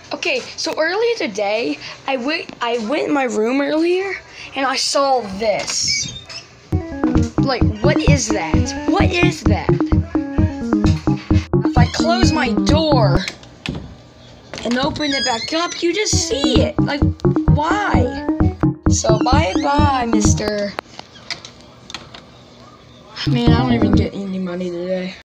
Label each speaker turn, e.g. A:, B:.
A: Okay, so earlier today, I went in my room earlier, and I saw this. Like, what is that? What is that? If I close my door and open it back up, you just see it. Like, why? So, bye-bye, mister. Man, I don't even get any money today.